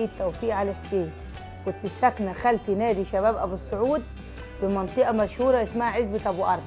توفيق علي حسين. كنت ساكنه خلف نادي شباب ابو السعود في منطقه مشهوره اسمها عزبه ابو قرن.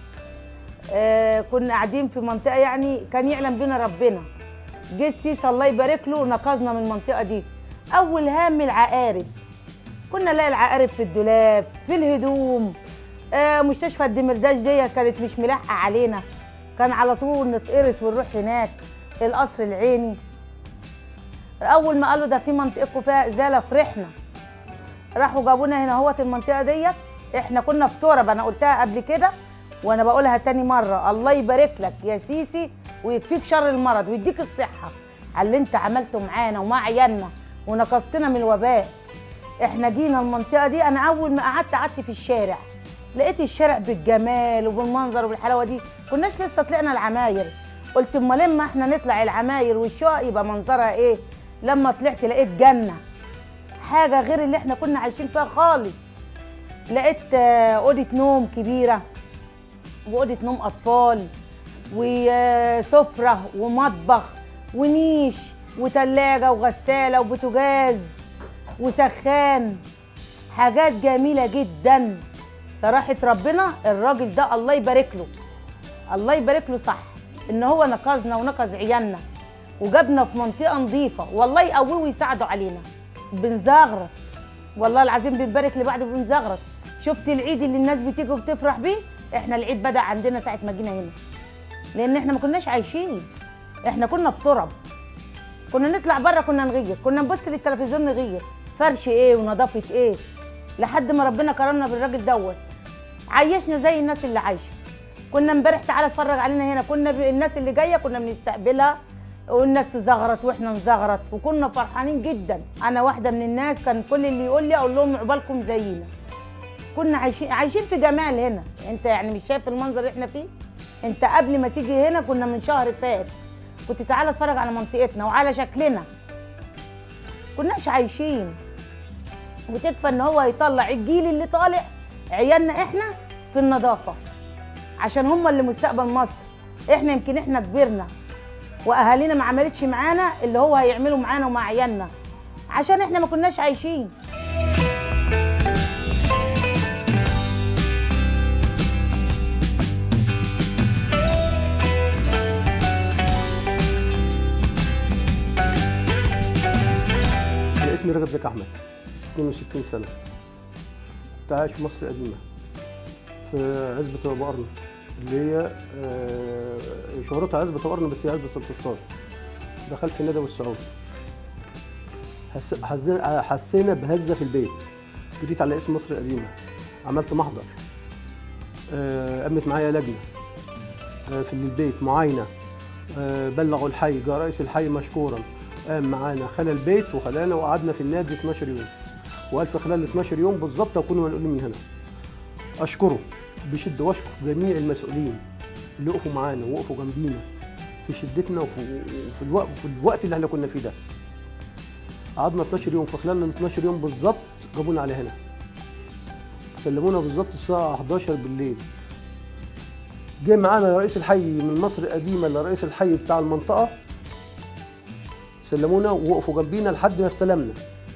كنا قاعدين في منطقه يعني كان يعلم بنا ربنا. جه السيسي الله يبارك له نقذنا من المنطقه دي. اول هام العقارب، كنا نلاقي العقارب في الدولاب في الهدوم. مستشفى الدمرداش دي كانت مش ملاحقه علينا، كان على طول نتقرص ونروح هناك. القصر العيني اول ما قالوا ده في منطقتكم فيها ازاله فرحنا، راحوا جابونا هنا اهوت المنطقه ديت. احنا كنا في تراب، انا قلتها قبل كده وانا بقولها تاني مره، الله يبارك لك يا سيسي ويكفيك شر المرض ويديك الصحه على اللي انت عملته معانا ومع عيالنا ونقصتنا من الوباء. احنا جينا المنطقه دي، انا اول ما قعدت في الشارع لقيت الشارع بالجمال وبالمنظر وبالحلاوه دي. كناش لسه طلعنا العماير، قلت اما لما احنا نطلع العماير والشقق يبقى منظرها ايه. لما طلعت لقيت جنه، حاجه غير اللي احنا كنا عايشين فيها خالص. لقيت اوضه نوم كبيره واوضه نوم اطفال وسفره ومطبخ ونيش وتلاجه وغساله وبوتاجاز وسخان، حاجات جميله جدا. صراحه ربنا الراجل ده الله يبارك له، الله يبارك له، صح ان هو نقذنا ونقذ عيالنا وجابنا في منطقه نظيفه. والله يقووه ويساعدوا علينا. بنزغرط والله العظيم، بنبارك لبعض وبنزغرط. شفت العيد اللي الناس بتيجي وبتفرح بيه؟ احنا العيد بدأ عندنا ساعه ما جينا هنا، لان احنا ما كناش عايشين، احنا كنا في تراب. كنا نطلع بره كنا نغير، كنا نبص للتلفزيون نغير فرش ايه ونظافه ايه، لحد ما ربنا كرمنا بالراجل دوت عيشنا زي الناس اللي عايشه. كنا امبارح تعالى اتفرج علينا هنا، كنا الناس اللي جايه كنا بنستقبلها والناس تزغرط واحنا نزغرط وكنا فرحانين جدا. انا واحده من الناس كان كل اللي يقول لي اقول لهم عقبالكم زينا. كنا عايشين في جمال هنا. انت يعني مش شايف المنظر اللي احنا فيه؟ انت قبل ما تيجي هنا كنا من شهر فات كنت تعالى اتفرج على منطقتنا وعلى شكلنا. كناش عايشين. وتكفى ان هو يطلع الجيل اللي طالع عيالنا احنا في النظافه، عشان هم اللي مستقبل مصر. احنا يمكن احنا كبرنا واهالينا ما عملتش معانا اللي هو هيعمله معانا ومع عيالنا، عشان احنا ما كناش عايشين. اسمي رجب زكي احمد، 62 سنه. كنت عايش في مصر القديمه في عزبه ابو قرن، اللي هي شهرتها عزبه ابو قرن بس هي عزبه الفسطاط. دخلت في الندى والسعود، حسينا بهزه في البيت. جريت على اسم مصر القديمه، عملت محضر، قامت معايا لجنه في البيت معاينه، بلغوا الحي، جاء رئيس الحي مشكورا قام معانا، خلى البيت وخلانا وقعدنا في النادي 12 يوم. وقال في خلال 12 يوم بالظبط اكون منقولين من هنا. اشكره بشده واشكر جميع المسؤولين اللي وقفوا معانا ووقفوا جنبينا في شدتنا وفي الوقت اللي احنا كنا فيه ده. قعدنا 12 يوم، في خلال ال 12 يوم بالظبط جابونا على هنا. سلمونا بالظبط الساعه 11 بالليل. جه معانا رئيس الحي من مصر القديمه لرئيس الحي بتاع المنطقه، سلمونا ووقفوا جنبينا لحد ما استلمنا.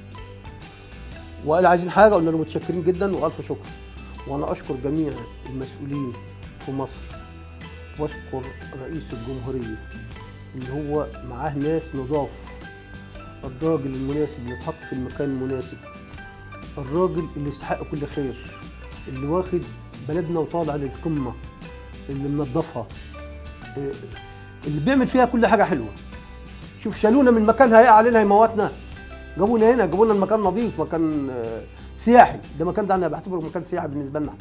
وقال عايزين حاجه، قلنا له متشكرين جدا والف شكر. وانا اشكر جميع المسؤولين في مصر، واشكر رئيس الجمهوريه اللي هو معاه ناس نضاف، الراجل المناسب اللي اتحط في المكان المناسب، الراجل اللي يستحق كل خير، اللي واخد بلدنا وطالع للقمه، اللي منظفها، اللي بيعمل فيها كل حاجه حلوه. شوف شالونا من مكان هيقع علينا هيموتنا، جابونا هنا، جابونا المكان نظيف، مكان سياحي. ده مكان ده انا بعتبره مكان سياحي بالنسبه لنا.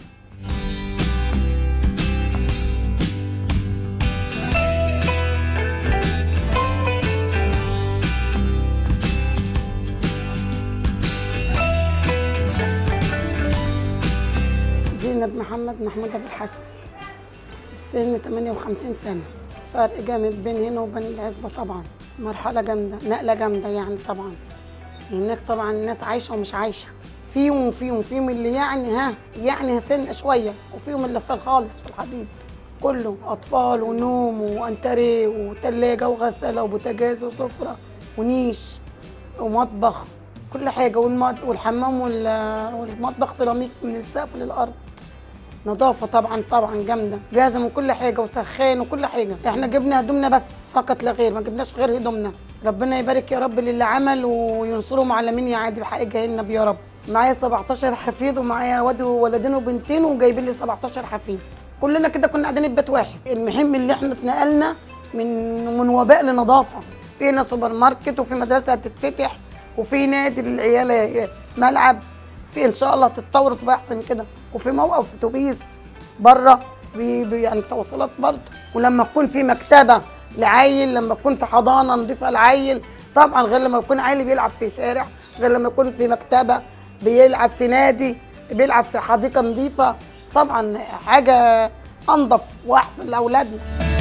زينب محمد محمود ابو الحسن، السن 58 سنه. فرق جامد بين هنا وبين العزبه طبعا، مرحله جامده، نقله جامده يعني. طبعا هناك طبعا الناس عايشه ومش عايشه، فيهم اللي يعني سن شويه، وفيهم اللي في خالص في الحديد. كله اطفال ونوم وانتريه وثلاجه وغساله وبوتاجاز وسفره ونيش ومطبخ كل حاجه، والحمام والمطبخ سيراميك من السقف للارض. نظافه طبعا جامده، جاهزه من كل حاجه وسخان وكل حاجه. احنا جبنا هدومنا بس فقط لا غير، ما جبناش غير هدومنا. ربنا يبارك يا رب للي عمل وينصرهم على مين يعادي بحق جاهلنا يا رب. معايا 17 حفيد ومعايا ولدين وبنتين وجايبين لي 17 حفيد. كلنا كده كنا قاعدين في بيت واحد. المهم اللي احنا اتنقلنا من وباء لنظافه. في هنا سوبر ماركت وفي مدرسه هتتفتح وفي نادي للعيال، ملعب، في ان شاء الله تتطور وتبقى احسن من كده، وفي موقف اتوبيس بره يعني توصيلات برضه. ولما تكون في مكتبه لعيل، لما تكون في حضانه نضيفه لعيل طبعا، غير لما يكون عيل بيلعب في شارع، غير لما يكون في مكتبه بيلعب في نادي، بيلعب في حديقه نظيفه. طبعا حاجه انظف واحسن لاولادنا.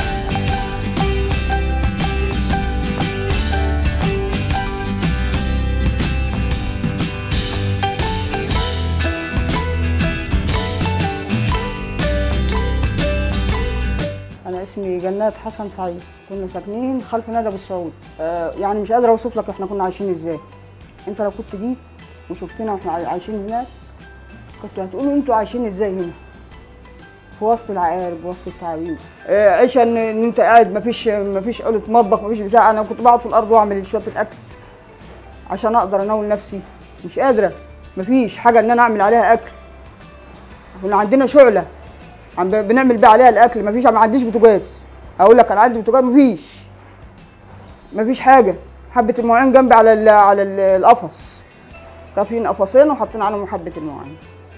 أنا اسمي جنات حسن سعيد، كنا ساكنين خلف نادي أبو السعود. يعني مش قادرة أوصف لك إحنا كنا عايشين إزاي. أنت لو كنت جيت وشفتنا وإحنا عايشين هناك كنت هتقولوا أنتوا عايشين إزاي هنا؟ في وسط العقارب وسط التعابين. عيشة إن أنت قاعد مفيش قولة مطبخ، مفيش بتاع. أنا كنت بقعد في الأرض وأعمل شوية الأكل عشان أقدر أناول نفسي، مش قادرة، مفيش حاجة إن أنا أعمل عليها أكل. كنا عندنا شعلة بنعمل بيه عليها الاكل، ما عنديش بوتاجاز. اقول لك انا عندي بوتاجاز؟ مفيش حاجه. حبه المواعين جنبي على القفص، كافيين قفصين وحاطين عليهم حبه المواعين.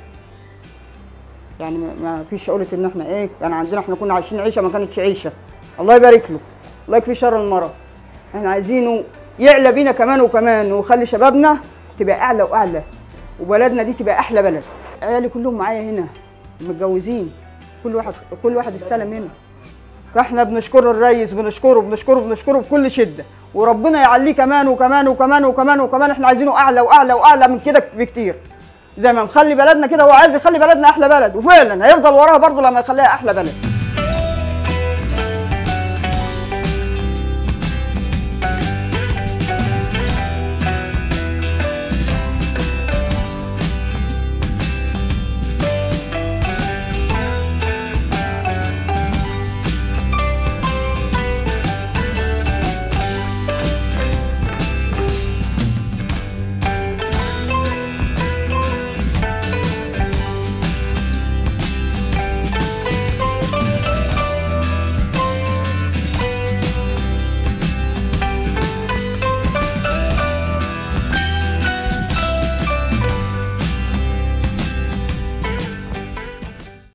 يعني ما فيش قولة ان احنا ايه، يعني عندنا احنا كنا عايشين عيشه ما كانتش عيشه. الله يبارك له، الله يكفي شر المرض. احنا عايزينه يعلى بينا كمان وكمان، ويخلي شبابنا تبقى اعلى واعلى، وبلدنا دي تبقى احلى بلد. عيالي كلهم معايا هنا متجوزين، كل واحد استلم هنا. فاحنا بنشكر الريس، بنشكره بكل شده، وربنا يعليه كمان وكمان وكمان وكمان وكمان. احنا عايزينه اعلى واعلى واعلى من كده بكتير، زي ما مخلي بلدنا كده. هو عايز يخلي بلدنا احلى بلد، وفعلا هيفضل وراها برضه لما يخليها احلى بلد.